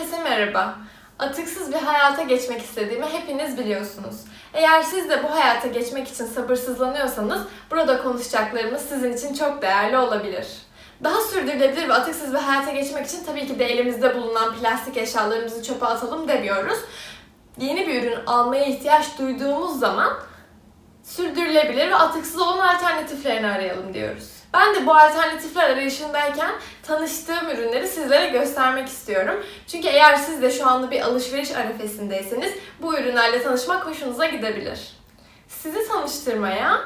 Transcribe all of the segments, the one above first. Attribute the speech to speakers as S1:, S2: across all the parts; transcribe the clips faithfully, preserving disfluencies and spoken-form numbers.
S1: Herkese merhaba. Atıksız bir hayata geçmek istediğimi hepiniz biliyorsunuz. Eğer siz de bu hayata geçmek için sabırsızlanıyorsanız burada konuşacaklarımız sizin için çok değerli olabilir. Daha sürdürülebilir ve atıksız bir hayata geçmek için tabii ki de elimizde bulunan plastik eşyalarımızı çöpe atalım demiyoruz. Yeni bir ürün almaya ihtiyaç duyduğumuz zaman sürdürülebilir ve atıksız olan alternatiflerini arayalım diyoruz. Ben de bu alternatifler arayışındayken tanıştığım ürünleri sizlere göstermek istiyorum. Çünkü eğer siz de şu anda bir alışveriş arifesindeyseniz bu ürünlerle tanışmak hoşunuza gidebilir. Sizi tanıştırmaya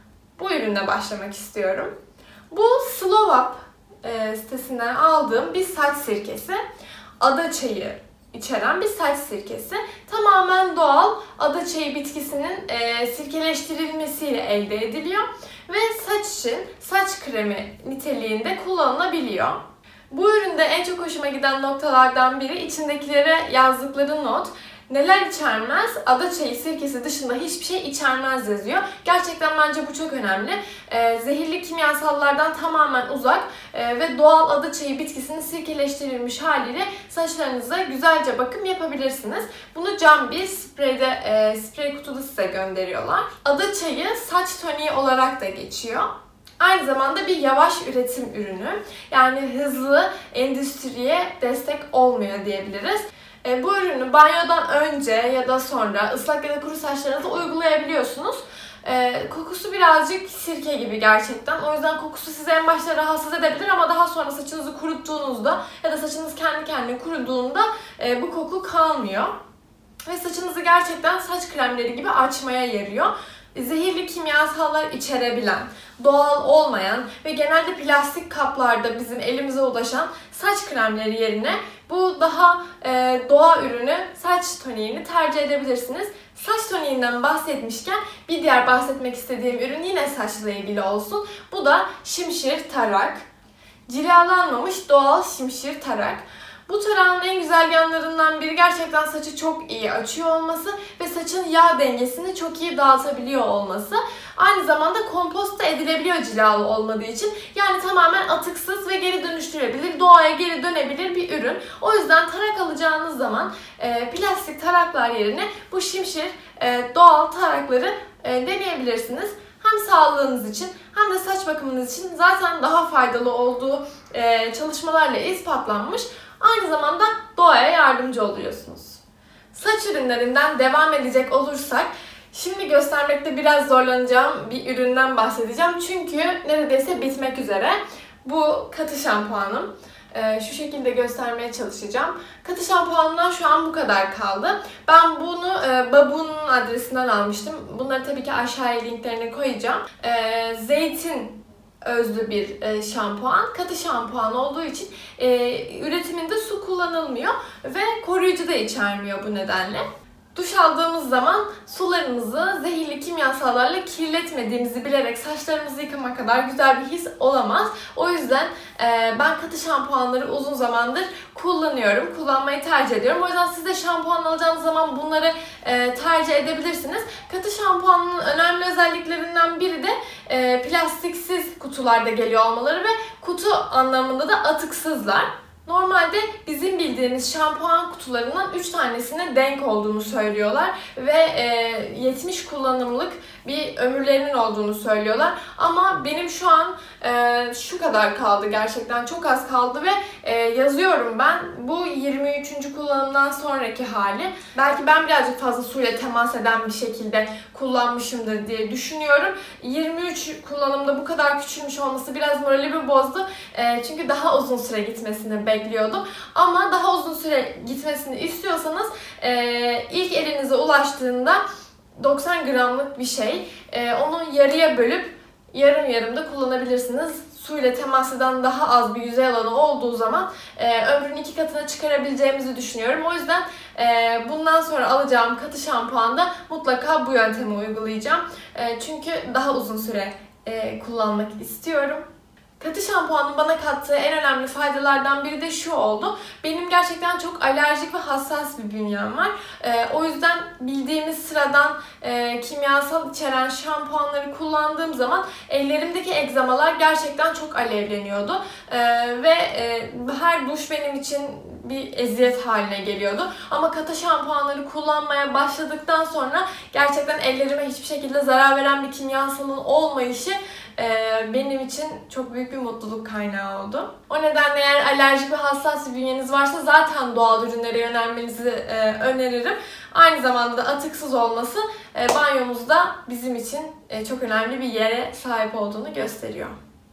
S1: bu ürünle başlamak istiyorum. Bu Slow Up e, sitesinden aldığım bir saç sirkesi. Ada çayı içeren bir saç sirkesi. Tamamen doğal adaçayı bitkisinin e, sirkeleştirilmesiyle elde ediliyor ve saç için saç kremi niteliğinde kullanılabiliyor. Bu üründe en çok hoşuma giden noktalardan biri içindekilere yazdıkları not. Neler içermez? Adaçayı sirkesi dışında hiçbir şey içermez yazıyor. Gerçekten bence bu çok önemli. Ee, zehirli kimyasallardan tamamen uzak e, ve doğal adaçayı bitkisinin sirkeleştirilmiş haliyle saçlarınıza güzelce bakım yapabilirsiniz. Bunu cam bir spreyde, e, sprey kutuda size gönderiyorlar. Adaçayı saç toniği olarak da geçiyor. Aynı zamanda bir yavaş üretim ürünü. Yani hızlı endüstriye destek olmuyor diyebiliriz. E, bu ürünü banyodan önce ya da sonra ıslak ya da kuru saçlarınıza uygulayabiliyorsunuz. E, kokusu birazcık sirke gibi gerçekten. O yüzden kokusu sizi en başta rahatsız edebilir ama daha sonra saçınızı kuruttuğunuzda ya da saçınız kendi kendine kuruduğunda e, bu koku kalmıyor. Ve saçınızı gerçekten saç kremleri gibi açmaya yarıyor. Zehirli kimyasallar içerebilen, doğal olmayan ve genelde plastik kaplarda bizim elimize ulaşan saç kremleri yerine bu daha e, doğa ürünü saç toniğini tercih edebilirsiniz. Saç toniğinden bahsetmişken bir diğer bahsetmek istediğim ürün yine saçla ilgili olsun. Bu da şimşir tarak. Cilalanmamış doğal şimşir tarak. Bu tarağın en güzel yanlarından biri gerçekten saçı çok iyi açıyor olması ve saçın yağ dengesini çok iyi dağıtabiliyor olması. Aynı zamanda kompost da edilebiliyor cilalı olmadığı için. Yani tamamen atıksız ve geri dönüştürülebilir, doğaya geri dönebilir bir ürün. O yüzden tarak alacağınız zaman e, plastik taraklar yerine bu şimşir e, doğal tarakları e, deneyebilirsiniz. Hem sağlığınız için hem de saç bakımınız için zaten daha faydalı olduğu e, çalışmalarla ispatlanmış. Aynı zamanda doğaya yardımcı oluyorsunuz. Saç ürünlerinden devam edecek olursak, şimdi göstermekte biraz zorlanacağım bir üründen bahsedeceğim. Çünkü neredeyse bitmek üzere. Bu katı şampuanım. Ee, şu şekilde göstermeye çalışacağım. Katı şampuanımdan şu an bu kadar kaldı. Ben bunu e, Babu'nun adresinden almıştım. Bunları tabii ki aşağıya linklerini koyacağım. Ee, zeytin özlü bir e, şampuan. Katı şampuan olduğu için e, üretiminde su kullanılmıyor ve koruyucu da içermiyor bu nedenle. Duş aldığımız zaman sularımızı zehirli kimyasallarla kirletmediğimizi bilerek saçlarımızı yıkama kadar güzel bir his olamaz. O yüzden e, ben katı şampuanları uzun zamandır kullanıyorum. Kullanmayı tercih ediyorum. O yüzden siz de şampuan alacağınız zaman bunları e, tercih edebilirsiniz. Katı şampuanın önemli özelliklerinden biri de e, plastiksiz kutularda geliyor olmaları ve kutu anlamında da atıksızlar. Normalde bizim bildiğimiz şampuan kutularından üç tanesine denk olduğunu söylüyorlar ve e, yetmiş kullanımlık bir ömürlerinin olduğunu söylüyorlar. Ama benim şu an e, şu kadar kaldı, gerçekten çok az kaldı ve e, yazıyorum ben. Bu yirmi üçüncü kullanımdan sonraki hali. Belki ben birazcık fazla suyla temas eden bir şekilde kullanmışımdır diye düşünüyorum. yirmi üç kullanımda bu kadar küçülmüş olması biraz moralimi bozdu. E, çünkü daha uzun süre gitmesini bekliyordum. Ama daha uzun süre gitmesini istiyorsanız e, ilk elinize ulaştığında doksan gramlık bir şey. Ee, onu yarıya bölüp yarım yarım da kullanabilirsiniz. Suyla temas eden daha az bir yüzey alanı olduğu zaman e, ömrünün iki katına çıkarabileceğimizi düşünüyorum. O yüzden e, bundan sonra alacağım katı şampuanda mutlaka bu yöntemi uygulayacağım. E, çünkü daha uzun süre e, kullanmak istiyorum. Katı şampuanın bana kattığı en önemli faydalardan biri de şu oldu. Benim gerçekten çok alerjik ve hassas bir bünyem var. Ee, o yüzden bildiğimiz sıradan e, kimyasal içeren şampuanları kullandığım zaman ellerimdeki egzamalar gerçekten çok alevleniyordu. Ee, ve e, her duş benim için bir eziyet haline geliyordu. Ama katı şampuanları kullanmaya başladıktan sonra gerçekten ellerime hiçbir şekilde zarar veren bir kimyasalın olmayışı benim için çok büyük bir mutluluk kaynağı oldu. O nedenle eğer alerjik ve hassas bir bünyeniz varsa zaten doğal ürünlere yönelmenizi e, öneririm. Aynı zamanda da atıksız olması e, banyomuzda bizim için e, çok önemli bir yere sahip olduğunu gösteriyor.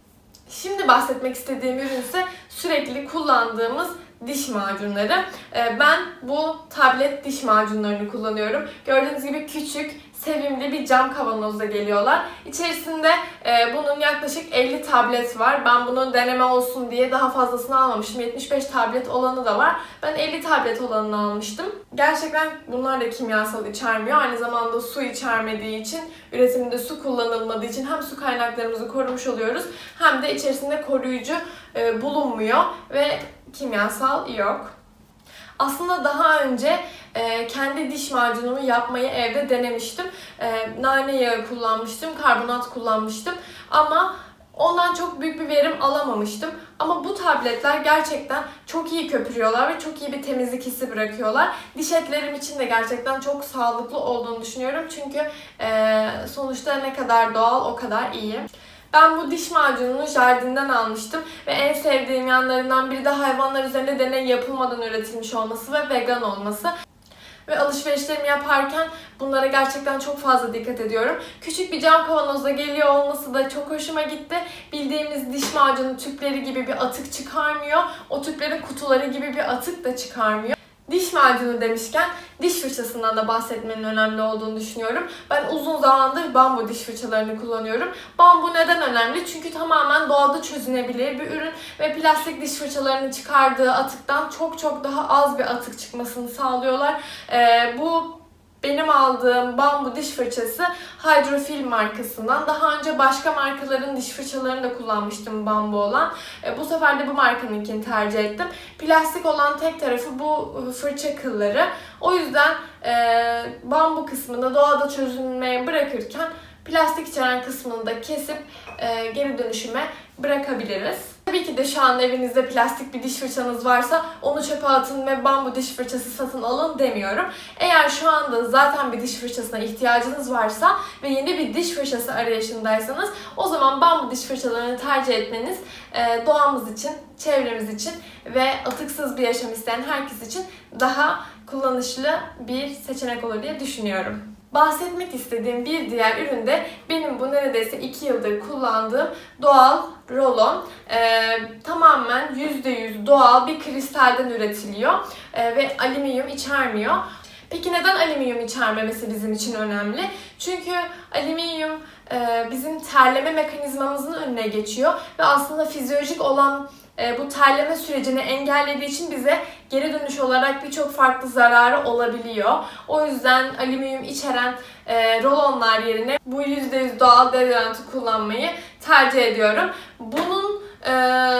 S1: Şimdi bahsetmek istediğim ürün ise sürekli kullandığımız diş macunları. Ben bu tablet diş macunlarını kullanıyorum. Gördüğünüz gibi küçük, sevimli bir cam kavanozda geliyorlar. İçerisinde bunun yaklaşık elli tablet var. Ben bunu deneme olsun diye daha fazlasını almamıştım. yetmiş beş tablet olanı da var. Ben elli tablet olanını almıştım. Gerçekten bunlar da kimyasal içermiyor. Aynı zamanda su içermediği için, üretiminde su kullanılmadığı için hem su kaynaklarımızı korumuş oluyoruz hem de içerisinde koruyucu bulunmuyor ve kimyasal yok. Aslında daha önce e, kendi diş macunumu yapmayı evde denemiştim. E, nane yağı kullanmıştım, karbonat kullanmıştım ama ondan çok büyük bir verim alamamıştım. Ama bu tabletler gerçekten çok iyi köpürüyorlar ve çok iyi bir temizlik hissi bırakıyorlar. Diş etlerim için de gerçekten çok sağlıklı olduğunu düşünüyorum. Çünkü e, sonuçta ne kadar doğal o kadar iyi. Ben bu diş macununu Jardin'den almıştım ve en sevdiğim yanlarından biri de hayvanlar üzerinde deney yapılmadan üretilmiş olması ve vegan olması. Ve alışverişlerimi yaparken bunlara gerçekten çok fazla dikkat ediyorum. Küçük bir cam kavanozda geliyor olması da çok hoşuma gitti. Bildiğimiz diş macunu tüpleri gibi bir atık çıkarmıyor. O tüplerin kutuları gibi bir atık da çıkarmıyor. Diş macunu demişken diş fırçasından da bahsetmenin önemli olduğunu düşünüyorum. Ben uzun zamandır bambu diş fırçalarını kullanıyorum. Bambu neden önemli? Çünkü tamamen doğada çözünebilir bir ürün ve plastik diş fırçalarının çıkardığı atıktan çok çok daha az bir atık çıkmasını sağlıyorlar. Ee, bu benim aldığım bambu diş fırçası Hydrofil markasından. Daha önce başka markaların diş fırçalarını da kullanmıştım bambu olan. E, bu sefer de bu markanınkini tercih ettim. Plastik olan tek tarafı bu fırça kılları. O yüzden e, bambu kısmını doğada çözülmeye bırakırken plastik içeren kısmını da kesip e, geri dönüşüme bırakabiliriz. Tabii ki de şu an evinizde plastik bir diş fırçanız varsa onu çöpe atın ve bambu diş fırçası satın alın demiyorum. Eğer şu anda zaten bir diş fırçasına ihtiyacınız varsa ve yeni bir diş fırçası arayışındaysanız o zaman bambu diş fırçalarını tercih etmeniz e, doğamız için, çevremiz için ve atıksız bir yaşam isteyen herkes için daha kullanışlı bir seçenek olur diye düşünüyorum. Bahsetmek istediğim bir diğer ürün de benim bu neredeyse iki yıldır kullandığım doğal rolon. Ee, tamamen yüzde yüz doğal bir kristalden üretiliyor ee, ve alüminyum içermiyor. Peki neden alüminyum içermemesi bizim için önemli? Çünkü alüminyum e, bizim terleme mekanizmamızın önüne geçiyor ve aslında fizyolojik olan e, bu terleme sürecini engellediği için bize geri dönüş olarak birçok farklı zararı olabiliyor. O yüzden alüminyum içeren e, rolonlar yerine bu yüzde yüz doğal deodorantı kullanmayı tercih ediyorum. Bunun e,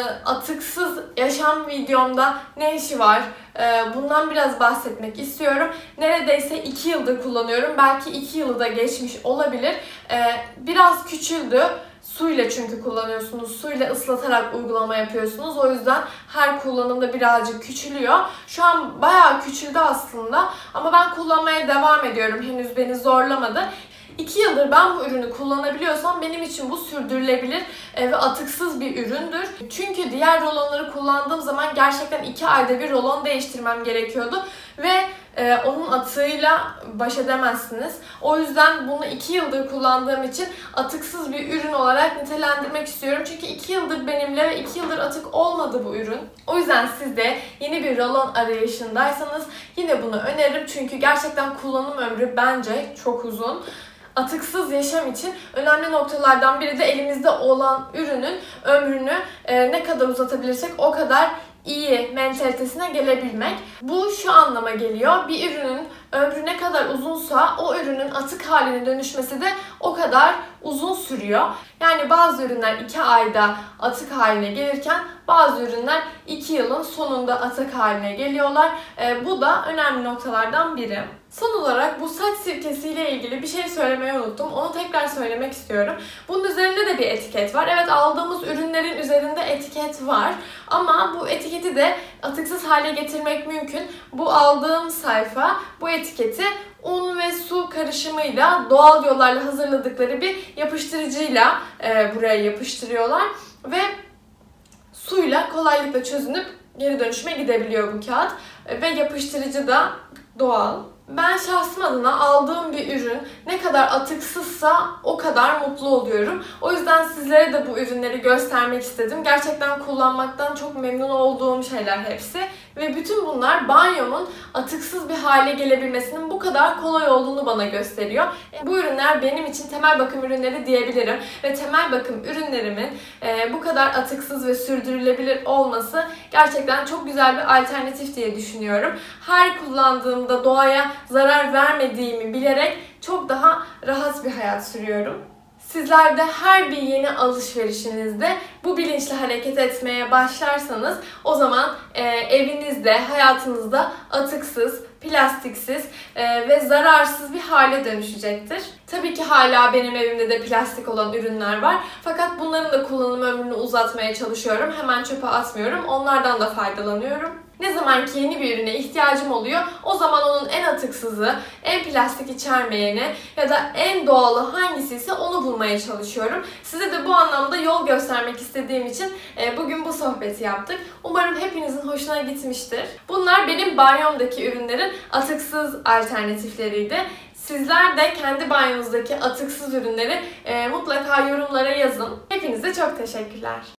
S1: atıksız yaşam videomda ne işi var? E, bundan biraz bahsetmek istiyorum. Neredeyse iki yıldır kullanıyorum. Belki iki yılı da geçmiş olabilir. E, biraz küçüldü. Suyla çünkü kullanıyorsunuz. Suyla ıslatarak uygulama yapıyorsunuz. O yüzden her kullanımda birazcık küçülüyor. Şu an bayağı küçüldü aslında. Ama ben kullanmaya devam ediyorum. Henüz beni zorlamadı. iki yıldır ben bu ürünü kullanabiliyorsam benim için bu sürdürülebilir ve atıksız bir üründür. Çünkü diğer rolonları kullandığım zaman gerçekten iki ayda bir rolon değiştirmem gerekiyordu. Ve Ee, onun atığıyla baş edemezsiniz. O yüzden bunu iki yıldır kullandığım için atıksız bir ürün olarak nitelendirmek istiyorum. Çünkü iki yıldır benimle ve iki yıldır atık olmadı bu ürün. O yüzden siz de yeni bir rolon arayışındaysanız yine bunu öneririm. Çünkü gerçekten kullanım ömrü bence çok uzun. Atıksız yaşam için önemli noktalardan biri de elimizde olan ürünün ömrünü e, ne kadar uzatabilirsek o kadar iyi mentalitesine gelebilmek. Bu şu anlama geliyor. Bir ürünün ömrü ne kadar uzunsa o ürünün atık haline dönüşmesi de o kadar uzun sürüyor. Yani bazı ürünler iki ayda atık haline gelirken bazı ürünler iki yılın sonunda atık haline geliyorlar. E, bu da önemli noktalardan biri. Son olarak bu saç sirkesiyle ilgili bir şey söylemeyi unuttum. Onu tekrar söylemek istiyorum. Bunun üzerinde de bir etiket var. Evet, aldığımız ürünlerin üzerinde etiket var. Ama bu etiketi de atıksız hale getirmek mümkün. Bu aldığım sayfa bu etiketi un ve su karışımıyla doğal yollarla hazırladıkları bir yapıştırıcıyla e, buraya yapıştırıyorlar. Ve suyla kolaylıkla çözünüp geri dönüşüme gidebiliyor bu kağıt. E, ve yapıştırıcı da doğal. Ben şahsım adına aldığım bir ürün ne kadar atıksızsa o kadar mutlu oluyorum. O yüzden sizlere de bu ürünleri göstermek istedim. Gerçekten kullanmaktan çok memnun olduğum şeyler hepsi. Ve bütün bunlar banyomun atıksız bir hale gelebilmesinin bu kadar kolay olduğunu bana gösteriyor. Bu ürünler benim için temel bakım ürünleri diyebilirim. Ve temel bakım ürünlerimin bu kadar atıksız ve sürdürülebilir olması gerçekten çok güzel bir alternatif diye düşünüyorum. Her kullandığımda doğaya zarar vermediğimi bilerek çok daha rahat bir hayat sürüyorum. Sizler de her bir yeni alışverişinizde bu bilinçle hareket etmeye başlarsanız o zaman e, evinizde, hayatınızda atıksız, plastiksiz e, ve zararsız bir hale dönüşecektir. Tabii ki hala benim evimde de plastik olan ürünler var. Fakat bunların da kullanım ömrünü uzatmaya çalışıyorum. Hemen çöpe atmıyorum. Onlardan da faydalanıyorum. Ne zaman ki yeni bir ürüne ihtiyacım oluyor, o zaman onun en atıksızı, en plastik içermeyeni ya da en doğalı hangisiyse onu bulmaya çalışıyorum. Size de bu anlamda yol göstermek istediğim için bugün bu sohbeti yaptık. Umarım hepinizin hoşuna gitmiştir. Bunlar benim banyomdaki ürünlerin atıksız alternatifleriydi. Sizler de kendi banyonuzdaki atıksız ürünleri mutlaka yorumlara yazın. Hepinize çok teşekkürler.